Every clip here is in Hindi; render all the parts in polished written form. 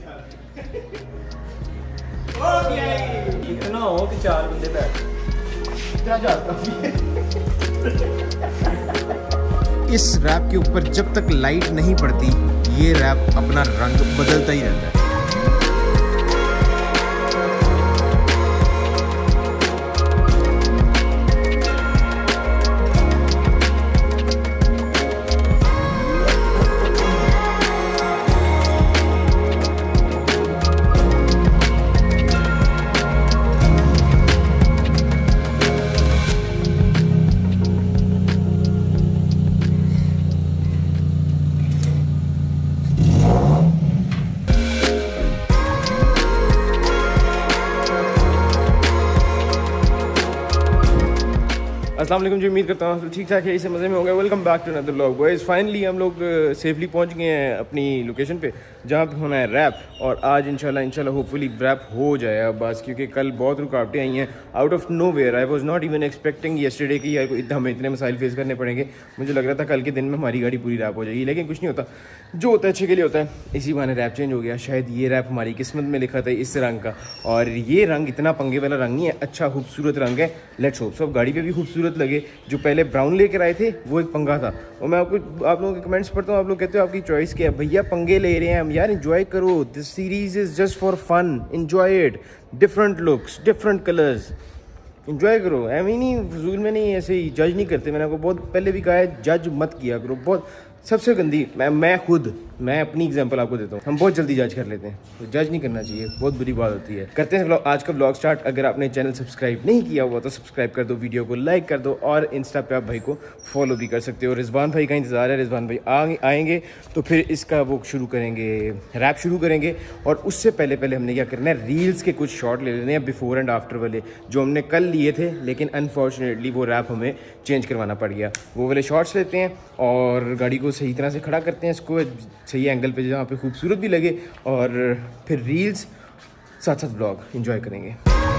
इतना हो कि 4 बंदे बैठ इस रैप के ऊपर जब तक लाइट नहीं पड़ती ये रैप अपना रंग बदलता ही रहता है। अस्सलाम वालेकुम जी, उम्मीद करता हूँ ठीक ठाक है, इसे मज़े में होंगे। Welcome back to another vlog. Boys finally हम लोग सेफली पहुँच गए हैं अपनी लोकेशन पे जहाँ पे होना है रैप। और आज इंशाल्लाह होपफुली रैप हो जाएगा बस, क्योंकि कल बहुत रुकावटें आई हैं out of nowhere. I was not even expecting yesterday की यार हमें इतने मसाइल फेस करने पड़ेंगे। मुझे लग रहा था कल के दिन में हमारी गाड़ी पूरी रैप हो जाएगी, लेकिन कुछ नहीं होता, जो होता है अच्छे के लिए होता है। इसी बहाने रैप चेंज हो गया। शायद ये रैप हमारी किस्मत में लिखा था इस रंग का, और ये रंग इतना पंगे वाला रंग नहीं है, अच्छा खूबसूरत रंग है। लेट्स होप सो गाड़ी पे भी खूबसूरत लगे। जो पहले ब्राउन लेकर आए थे वो एक पंगा था। और मैं आप लोगों के कमेंट्स पढ़ता हूँ, आप लोग कहते हो आपकी चॉइस क्या है। भैया पंगे ले रहे हैं हम यार, एंजॉय करो। This series is just for fun, enjoy it. Different looks, different colours, enjoy करो। एम ही नहीं, फजूल में नहीं, ऐसे ही जज नहीं करते। मैंने आपको बहुत पहले भी कहा है, जज मत किया करो। बहुत सबसे गंदी मैं अपनी एग्जांपल आपको देता हूँ। हम बहुत जल्दी जज कर लेते हैं, तो जज नहीं करना चाहिए, बहुत बुरी बात होती है। करते हैं आज का व्लॉग स्टार्ट। अगर आपने चैनल सब्सक्राइब नहीं किया हुआ तो सब्सक्राइब कर दो, वीडियो को लाइक कर दो, और इंस्टा पे आप भाई को फॉलो भी कर सकते हो। रिजवान भाई का इंतजार है, रिजवान भाई आएंगे तो फिर इसका वो शुरू करेंगे, रैप शुरू करेंगे। और उससे पहले हमने क्या करना है, रील्स के कुछ शॉट ले लेने हैं बिफोर एंड आफ्टर वाले, जो हमने कल लिए थे, लेकिन अनफॉर्चुनेटली वो रैप हमें चेंज करवाना पड़ गया। वो वाले शॉट्स लेते हैं और गाड़ी को सही तरह से खड़ा करते हैं, इसको सही एंगल पे जहाँ पे खूबसूरत भी लगे, और फिर रील्स साथ साथ व्लॉग एंजॉय करेंगे।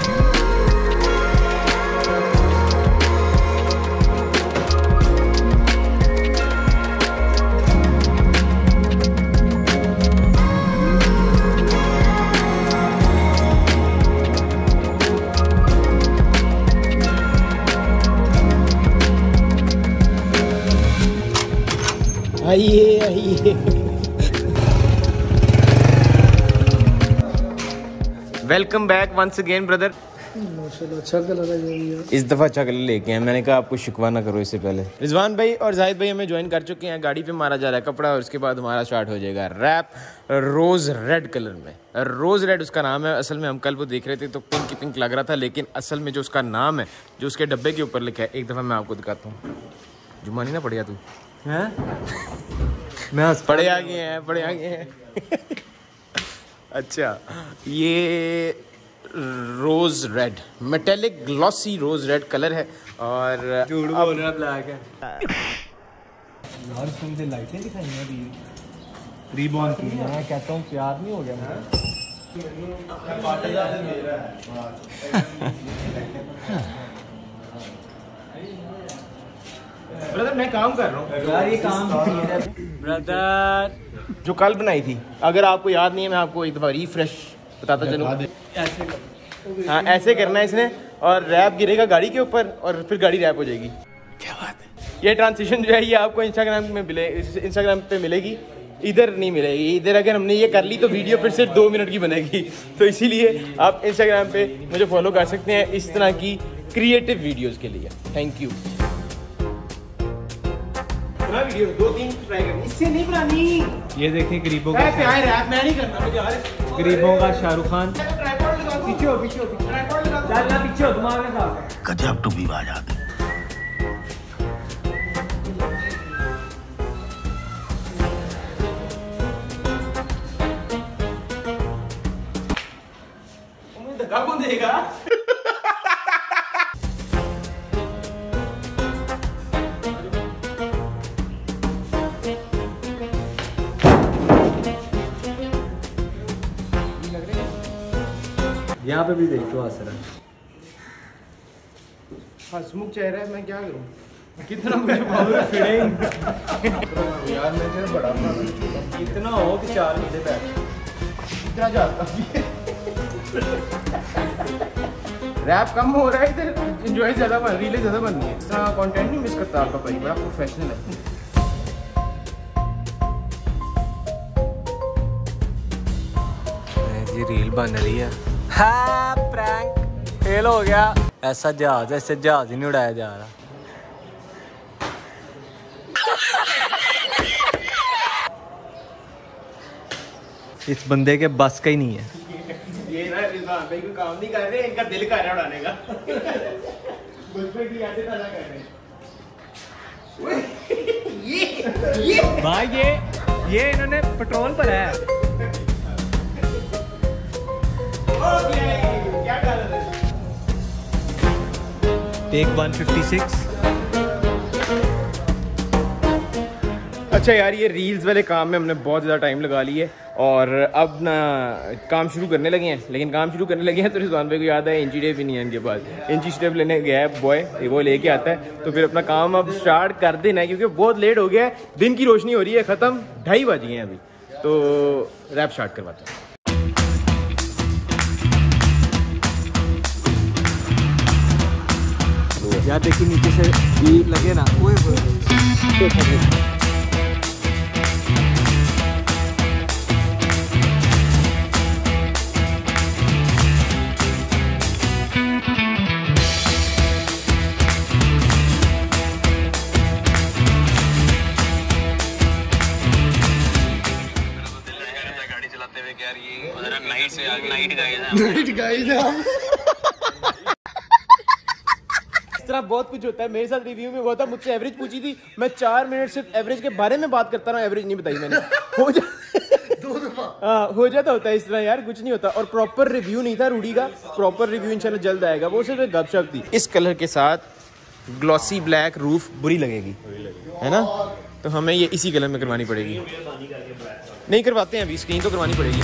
आइए welcome back once again brother. अच्छा कलर है, इस दफ़ा अच्छा कलर लेके हैं। मैंने कहा आपको शिकवा ना करो इससे पहले। रिजवान भाई और जाहिद भाई हमें ज्वाइन कर चुके हैं। गाड़ी पे मारा जा रहा है कपड़ा, और उसके बाद हमारा स्टार्ट हो जाएगा रैप रोज़ रेड कलर में। रोज़ रेड उसका नाम है। असल में हम कल वो देख रहे थे तो पिंक लग रहा था, लेकिन असल में जो उसका नाम है, जो उसके डब्बे के ऊपर लिखा है, एक दफ़ा मैं आपको दिखाता हूँ। जुम्मा नहीं ना पड़ गया तू हैं? मैं पढ़े आ गए हैं अच्छा, ये rose red, metallic glossy rose red colour है। और ब्लैक है यार, इसमें लाइटें दिखाई हैं अभी रीबॉर्न की। मैं कहता हूँ प्यार नहीं हो गया ब्रदर। मैं काम कर रहा हूँ यार, ये काम ब्रदर जो कल बनाई थी, अगर आपको याद नहीं है मैं आपको एक दफ़ा रिफ्रेश बताता चलूँ। हाँ, ऐसे करना है इसने, और रैप गिरेगा गाड़ी के ऊपर, और फिर गाड़ी रैप हो जाएगी। क्या बात है। ये ट्रांजिशन जो है ये आपको इंस्टाग्राम पे मिलेगी, इधर नहीं मिलेगी। इधर अगर हमने ये कर ली तो वीडियो फिर से 2 मिनट की बनेगी। तो इसीलिए आप इंस्टाग्राम पे मुझे फॉलो कर सकते हैं इस तरह की क्रिएटिव वीडियोज़ के लिए। Thank you. वीडियो 2-3 ट्राई करनी, इससे नहीं बनानी। ये देखिए गरीबों का रैप मैं नहीं करना मुझे यार। गरीबों का शाहरुख खान। पीछे हो चल पीछे हो, तुम्हारे साथ गजब टू भी आ जाते। धक्का कौन देगा? यहाँ पे भी देखो असर है। हंसमुख चेहरा है, मैं क्या करूँ, कितना मुझे यार। मैं बड़ा इतना हो कि 4 बंदे बैठ इतना जाता रैप कम हो रहा है इधर, एंजॉय ज़्यादा बन, रीलें ज़्यादा बन रही है। इतना कंटेंट नहीं मिस करता आपका भाई, बड़ा प्रोफेशनल है। ये रील बन रही है। हाँ, प्रैंक फेल हो गया। ऐसा जहाज ही नहीं उड़ाया जा रहा। इस बंदे के बस का ही नहीं है। ये ना रिजवान भाई कोई काम नहीं कर रहे, इनका दिल कर रहा है उड़ाने का। बचपन की यादें ताज़ा कर रहे हैं। ये भाई ये इन्होंने पेट्रोल भरा है। क्या कर रहे हैं? टेक 156। अच्छा यार, ये रील्स वाले काम में हमने बहुत ज़्यादा टाइम लगा लिया है और अब ना काम शुरू करने लगे हैं। लेकिन काम शुरू करने लगे हैं तो रिजवान भाई को याद है इंची टेप ही नहीं है इनके पास। इंची टेप लेने गया है बॉय, वो लेके आता है। तो फिर अपना काम अब स्टार्ट कर देना है क्योंकि बहुत लेट हो गया है। दिन की रोशनी हो रही है ख़त्म, 2:30 बज गए हैं अभी। तो रैप स्टार्ट करवाते हैं। यार देखिए नीचे से लगे ना, ओए इस तरह बहुत कुछ होता है। मेरे साथ रिव्यू में हुआ था, मुझसे एवरेज पूछी थी, मैं 4 मिनट सिर्फ एवरेज के बारे में बात करता रहा, एवरेज नहीं बताई मैंने। हो जाता होता है इस तरह यार, कुछ नहीं होता। और प्रॉपर रिव्यू नहीं था रूडी का, प्रॉपर रिव्यू इंशाल्लाह जल्द आएगा। वो सिर्फ एक गपशप थी। इस कलर के साथ ग्लॉसी ब्लैक रूफ बुरी लगेगी, है ना? तो हमें ये इसी कलर में करवानी पड़ेगी। नहीं करवाते हैं अभी, स्क्रीन तो करवानी पड़ेगी।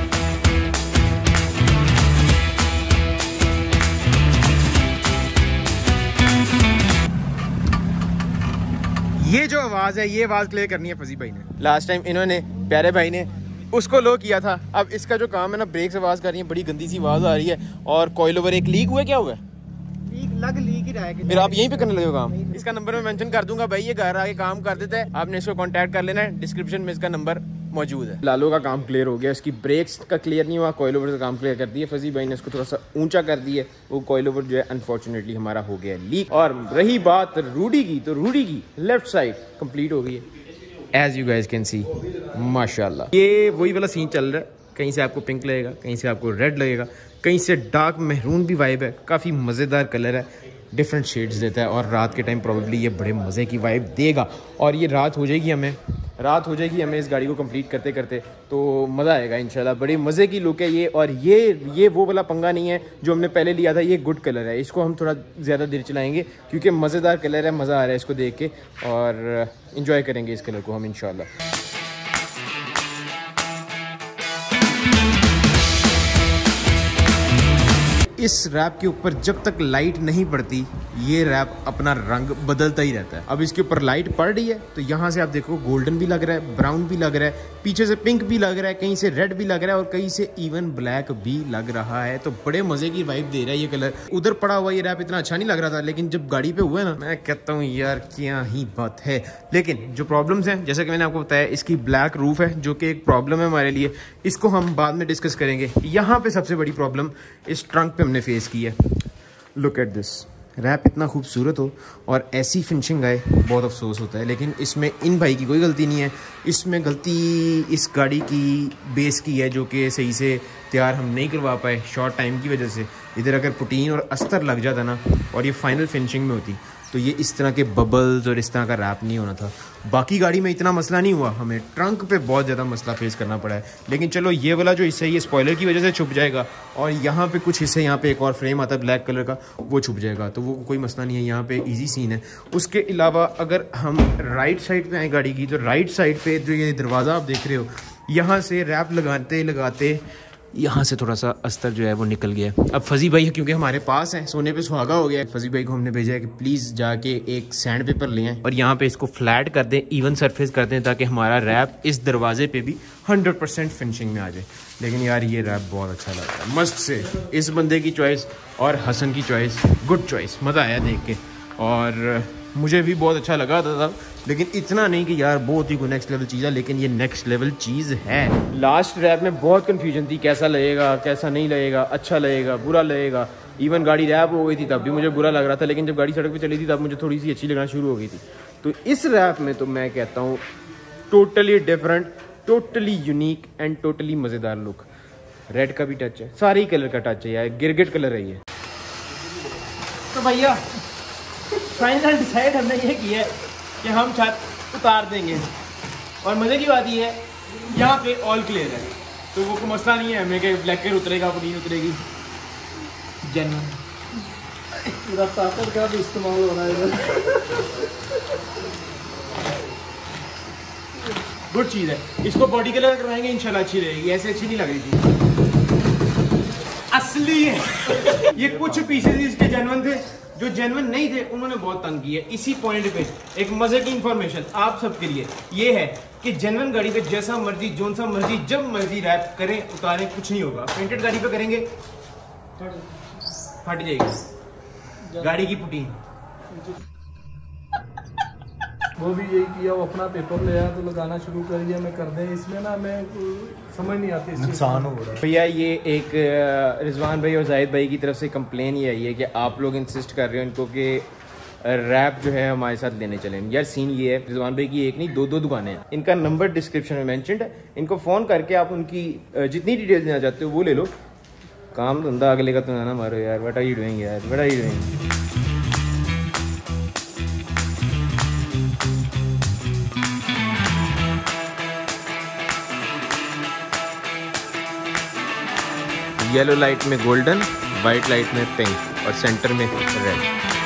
ये जो आवाज़ है, ये आवाज़ क्लियर करनी है फजी भाई ने। लास्ट टाइम इन्होंने, प्यारे भाई ने उसको लो किया था। अब इसका जो काम है ना, ब्रेक से आवाज़ कर रही है, बड़ी गंदी सी आवाज़ आ रही है। और कॉइल ओवर एक लीक हुआ, क्या हुआ? लीक ही रहा है। फिर आप यहीं पे करने लगे हो काम। इसका नंबर मैं मेंशन कर दूंगा भाई, ये घर आके काम कर देता है। आपने इसको कांटेक्ट कर लेना है, डिस्क्रिप्शन में इसका नंबर मौजूद है। लालो का काम क्लियर हो गया, इसकी ब्रेक्स का क्लियर नहीं हुआ, कॉइल ओवर का काम क्लियर कर दिया। फजी भाई ने इसको थोड़ा सा ऊंचा कर दिया, वो कॉइल ओवर जो है अनफॉर्चुनेटली हमारा हो गया लीक। और रही बात रूडी की, तो रूडी की लेफ्ट साइड कंप्लीट हो गई है, as you guys can see माशाल्लाह। ये वही वाला सीन चल रहा है, कहीं से आपको पिंक लगेगा, कहीं से आपको रेड लगेगा, कहीं से डार्क महरून भी वाइब है। काफ़ी मज़ेदार कलर है, डिफरेंट शेड्स देता है। और रात के टाइम प्रोबेबली ये बड़े मज़े की वाइब देगा। और ये रात हो जाएगी हमें इस गाड़ी को कंप्लीट करते करते, तो मज़ा आएगा इंशाल्लाह। बड़ी मज़े की लुक है ये। और ये वो वाला पंगा नहीं है जो हमने पहले लिया था। ये गुड कलर है, इसको हम थोड़ा ज़्यादा देर चलाएंगे क्योंकि मज़ेदार कलर है, मज़ा आ रहा है इसको देख के। और इन्जॉय करेंगे इस कलर को हम इंशाल्लाह। इस रैप के ऊपर जब तक लाइट नहीं पड़ती ये रैप अपना रंग बदलता ही रहता है। अब इसके ऊपर लाइट पड़ रही है तो यहाँ से आप देखो गोल्डन भी लग रहा है, ब्राउन भी लग रहा है, पीछे से पिंक भी लग रहा है, कहीं से रेड भी लग रहा है और कहीं से इवन ब्लैक भी लग रहा है। तो बड़े मजे की वाइब दे रहा है ये कलर। उधर पड़ा हुआ ये रैप इतना अच्छा नहीं लग रहा था, लेकिन जब गाड़ी पे हुआ ना, मैं कहता हूँ यार क्या ही बात है। लेकिन जो प्रॉब्लम्स हैं, जैसा कि मैंने आपको बताया, इसकी ब्लैक रूफ है जो कि एक प्रॉब्लम है हमारे लिए, इसको हम बाद में डिस्कस करेंगे। यहाँ पे सबसे बड़ी प्रॉब्लम इस ट्रंक पे हमने फेस की है। लुक एट दिस, रैप इतना खूबसूरत हो और ऐसी फिनिशिंग आए, बहुत अफसोस होता है। लेकिन इसमें इन भाई की कोई गलती नहीं है, इसमें गलती इस गाड़ी की बेस की है जो कि सही से तैयार हम नहीं करवा पाए शॉर्ट टाइम की वजह से। इधर अगर पुटीन और अस्तर लग जाता ना और ये फाइनल फिनिशिंग में होती तो ये इस तरह के बबल्स और इस तरह का रैप नहीं होना था। बाकी गाड़ी में इतना मसला नहीं हुआ, हमें ट्रंक पे बहुत ज़्यादा मसला फेस करना पड़ा है। लेकिन चलो ये वाला जो हिस्सा है ये स्पॉइलर की वजह से छुप जाएगा और यहाँ पे कुछ हिस्से, यहाँ पे एक और फ्रेम आता है ब्लैक कलर का, वो छुप जाएगा, तो वो कोई मसला नहीं है, यहाँ पे इजी सीन है। उसके अलावा अगर हम राइट साइड पे आए गाड़ी की, तो राइट साइड पे जो ये दरवाज़ा आप देख रहे हो, यहाँ से रैप लगाते लगाते यहाँ से थोड़ा सा अस्तर जो है वो निकल गया। अब फजी भाई क्योंकि हमारे पास है, सोने पे सुहागा हो गया, फजी भाई को हमने भेजा है कि प्लीज़ जाके एक सैंड पेपर ले आएं और यहाँ पे इसको फ्लैट कर दें, इवन सरफेस कर दें, ताकि हमारा रैप इस दरवाजे पे भी 100% फिनिशिंग में आ जाए। लेकिन यार ये रैप बहुत अच्छा लग रहा है, मस्त से। इस बंदे की चॉइस और हसन की चॉइस, गुड चॉइस, मज़ा आया देख के। और मुझे भी बहुत अच्छा लगा था, लेकिन इतना नहीं कि यार बहुत ही नेक्स्ट लेवल चीज़ है, लेकिन ये नेक्स्ट लेवल चीज़ है। लास्ट रैप में बहुत कन्फ्यूजन थी, कैसा लगेगा कैसा नहीं लगेगा, अच्छा लगेगा बुरा लगेगा। इवन गाड़ी रैप हो गई थी तब भी मुझे बुरा लग रहा था, लेकिन जब गाड़ी सड़क पे चली थी तब मुझे थोड़ी सी अच्छी लगना शुरू हो गई थी। तो इस रैप में तो मैं कहता हूँ totally different, totally unique and totally मज़ेदार लुक। रेड का भी टच है, सारे ही कलर का टच है यार, गिरगिट कलर है ये। तो भैया फाइनल डिसाइड हमने ये किया है कि हम छत उतार देंगे, और मज़े की बात ये है यहाँ पे ऑल क्लियर है, तो वो कोई मसला नहीं है हमें कि ब्लैक कलर उतरेगा नहीं उतरेगी। जेन्युइन पूरा ताकत का भी इस्तेमाल हो रहा है। गुड चीज़ है। इसको बॉडी कलर करवाएंगे इंशाल्लाह अच्छी रहेगी, ऐसे अच्छी नहीं लग रही थी। असली है ये कुछ पीसेस इसके जेन्युइन थे, जो जेन्युइन नहीं थे उन्होंने बहुत तंग किया। इसी पॉइंट पे एक मजे की इंफॉर्मेशन आप सबके लिए ये है कि जेन्युइन गाड़ी पे जैसा मर्जी जोन सा मर्जी जब मर्जी रैप करें उतारें कुछ नहीं होगा। पेंटेड गाड़ी पे करेंगे फट जाएगी गाड़ी की पुटी। वो भी यही किया, वो अपना पेपर ले आया तो लगाना शुरू कर दिया। मैं कर दें इसमें ना, मैं समझ नहीं आती, नुकसान हो रहा है। भैया ये एक रिजवान भाई और जाहिद भाई की तरफ से कंप्लेन ये आई है कि आप लोग इंसिस्ट कर रहे हो इनको कि रैप जो है हमारे साथ लेने चलें। यार सीन ये है, रिजवान भाई की एक नहीं दो दुकानें हैं, इनका नंबर डिस्क्रिप्शन में मेंशन्ड है। इनको फ़ोन करके आप उनकी जितनी डिटेल्स देना चाहते हो वो ले लो। काम धंधा अगले का तो ना मारो यार, व्हाट आर यू डूइंग यार, what are you doing. Yellow light में गोल्डन, वाइट लाइट में पिंक और सेंटर में रेड।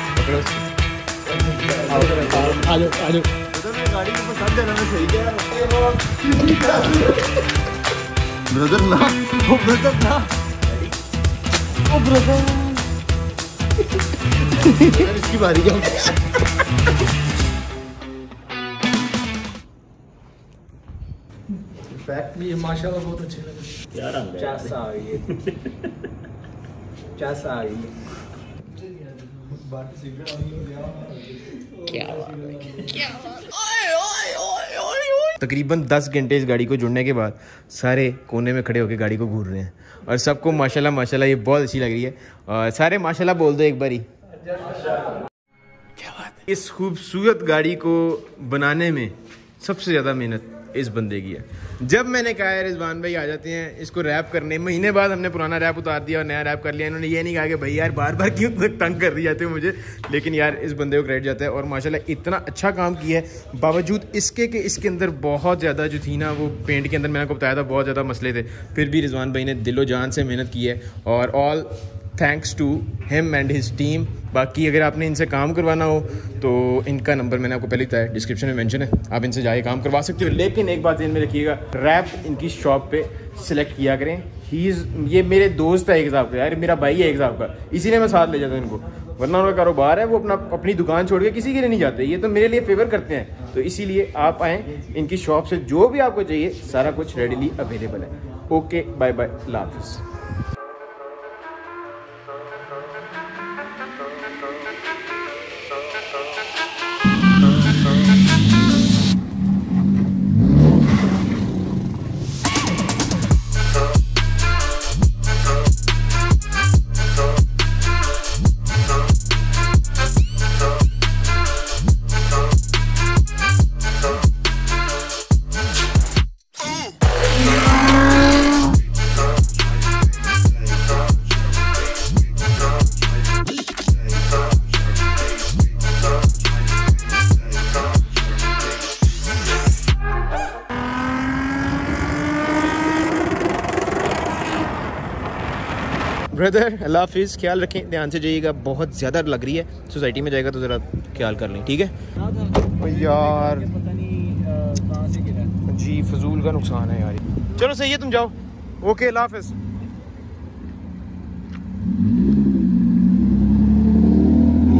गाड़ी को पसंद है ना, मैं सही कह रहा हूं। ब्रदर ना, ओ ब्रदर ना, ओ ब्रदर इसकी बारी क्या? ये माशाल्लाह बहुत अच्छे लगे यार। चासा आ गई है, चासा आ गई है। तकरीबन 10 घंटे इस गाड़ी को जुड़ने के बाद सारे कोने में खड़े होकर गाड़ी को घूर रहे हैं और सबको माशाल्लाह माशाल्लाह ये बहुत अच्छी लग रही है। और सारे माशाल्लाह बोल दो एक बारी। इस खूबसूरत गाड़ी को बनाने में सबसे ज़्यादा मेहनत इस बंदे की है। जब मैंने कहा है रिजवान भाई आ जाते हैं इसको रैप करने, महीने बाद हमने पुराना रैप उतार दिया और नया रैप कर लिया। इन्होंने ये नहीं कहा कि भाई यार बार बार क्यों तंग कर दिए जाते हो मुझे, लेकिन यार इस बंदे को क्रेडिट जाता है। और माशाल्लाह इतना अच्छा काम किया है, बावजूद इसके कि इसके अंदर बहुत ज़्यादा जो थी ना वो पेंट के अंदर मैंने आपको बताया था बहुत ज़्यादा मसले थे, फिर भी रिजवान भाई ने दिलो जान से मेहनत की है और all thanks to him and his team. बाकी अगर आपने इनसे काम करवाना हो तो इनका नंबर मैंने आपको पहले बताया, डिस्क्रिप्शन में मेंशन है, आप इनसे जाके काम करवा सकते हो। लेकिन एक बात ध्यान में रखिएगा, रैप इनकी शॉप पे सिलेक्ट किया करें। ये मेरे दोस्त है एक हिसाब का, यार मेरा भाई है एक हिसाब का, इसीलिए मैं साथ ले जाता हूँ इनको, वरना उनका कारोबार है, वो अपनी दुकान छोड़ के किसी के लिए नहीं जाते, ये तो मेरे लिए फेवर करते हैं। तो इसीलिए आप आएँ, इनकी शॉप से जो भी आपको चाहिए सारा कुछ रेडीली अवेलेबल है। ओके बाय बाय, अल्लाह हाफिज़। ब्रदर अल्लाह हाफिज़, ख्याल रखें, ध्यान से जाइएगा, बहुत ज़्यादा लग रही है, सोसाइटी में जाएगा तो ज़रा ख्याल कर लें, ठीक है यार। पता नहीं कहाँ से गिरा जी फजूल का नुकसान है यार। चलो सही है, तुम जाओ। ओके अल्लाह हाफिज़।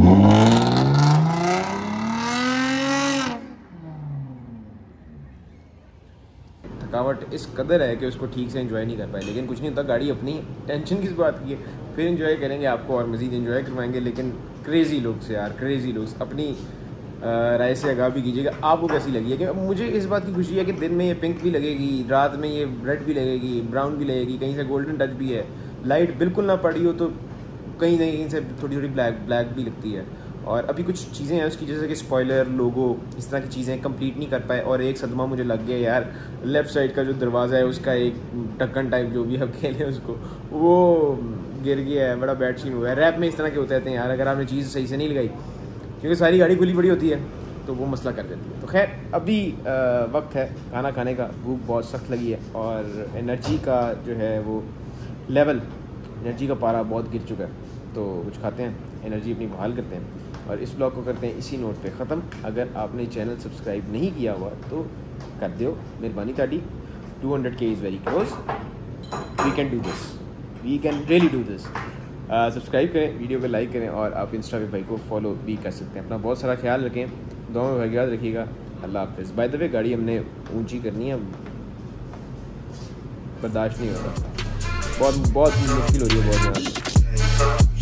थकावट इस कदर है कि उसको ठीक से एंजॉय नहीं कर पाए, लेकिन कुछ नहीं होता, गाड़ी अपनी, टेंशन किस बात की है, फिर एंजॉय करेंगे, आपको और मज़ीद एंजॉय करवाएंगे। लेकिन क्रेज़ी लुक्स यार, क्रेज़ी लुक्स। अपनी राय से आगाह भी कीजिएगा आपको कैसी लगी है। कि मुझे इस बात की खुशी है कि दिन में ये पिंक भी लगेगी, रात में ये रेड भी लगेगी, ब्राउन भी लगेगी, कहीं से गोल्डन टच भी है, लाइट बिल्कुल ना पड़ी हो तो कहीं ना कहीं से थोड़ी थोड़ी ब्लैक भी लगती है। और अभी कुछ चीज़ें हैं उसकी, जैसे कि स्पॉइलर, लोगो, इस तरह की चीज़ें कंप्लीट नहीं कर पाए। और एक सदमा मुझे लग गया यार, लेफ़्ट साइड का जो दरवाज़ा है उसका एक ढक्कन टाइप जो भी आप खेलें उसको, वो गिर गया है, बड़ा बैड सीन हुआ है। रैप में इस तरह के होते रहते हैं यार, अगर आपने चीज़ सही से नहीं लगाई, क्योंकि सारी गाड़ी खुली पड़ी होती है तो वो मसला कर देती है। तो खैर अभी वक्त है खाना खाने का, भूख बहुत सख्त लगी है और एनर्जी का जो है वो लेवल, एनर्जी का पारा बहुत गिर चुका है। तो कुछ खाते हैं, एनर्जी अपनी बहाल करते हैं और इस ब्लॉग को करते हैं इसी नोट पे ख़त्म। अगर आपने चैनल सब्सक्राइब नहीं किया हुआ तो कर दो, मेहरबानी ताड़ी। 200K is very close, we can do this, we can really do this. Subscribe करें, वीडियो को लाइक करें और आप इंस्टा पे भाई को फॉलो भी कर सकते हैं। अपना बहुत सारा ख्याल रखें, दुआ में भाई याद रखिएगा। अल्लाह हाफ़िज़। बाय द वे गाड़ी हमने ऊंची करनी है, बर्दाश्त नहीं हो रहा, बहुत मुश्किल हो रही है बहुत ज़्यादा।